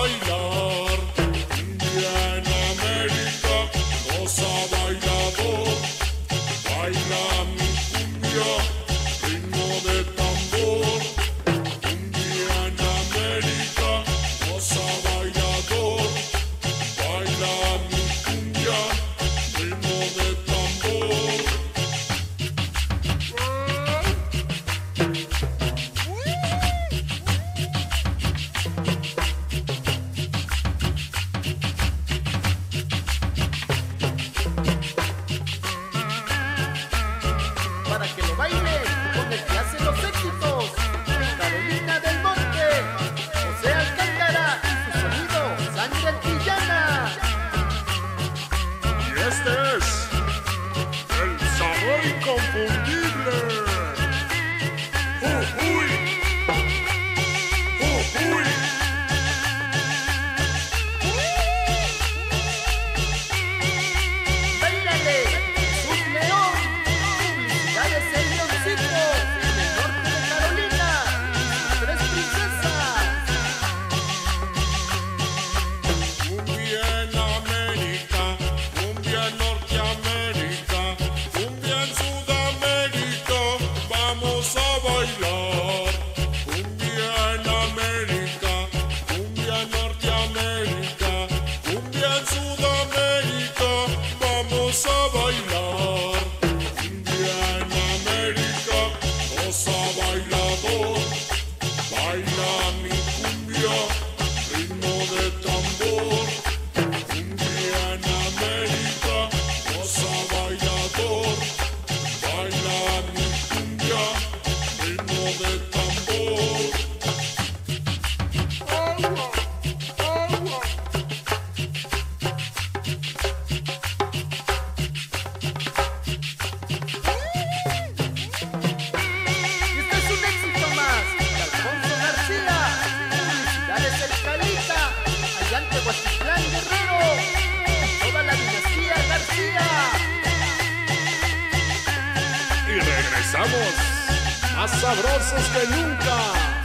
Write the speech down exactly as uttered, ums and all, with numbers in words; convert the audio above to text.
bailar. Cumbia en América, goza bailador. Baila mi cumbia, ritmo de tambor. Cumbia en América, goza bailador. Baila mi cumbia, ritmo de tambor. Para que lo baile con el que hace los éxitos, Carolina del Norte, José Alcántara y su sonido, Sangre Antillana. Y este es el sabor inconfundible. ¡Uy! ¡Uy! Báilale, Jesús León, publicidades El Leoncito, del norte de Carolina, y sus tres princesas. Cumbia en América, cumbia en Norteamérica, cumbia en Sudamérica, vamos a bailar. Cumbia en América, cumbia en Norteamérica, cumbia en Sudamérica, vamos a bailar. Cumbia en América, goza bailador, baila mi cumbia, ritmo de tambor. Cumbia en América, goza bailador, baila mi cumbia, ritmo de tambor. Y este es un éxito más de Alfonso García, publicidades El Calita, allá en Tehuatitlán, Guerrero, y toda la dinastía García. Y regresamos más sabrosos que nunca.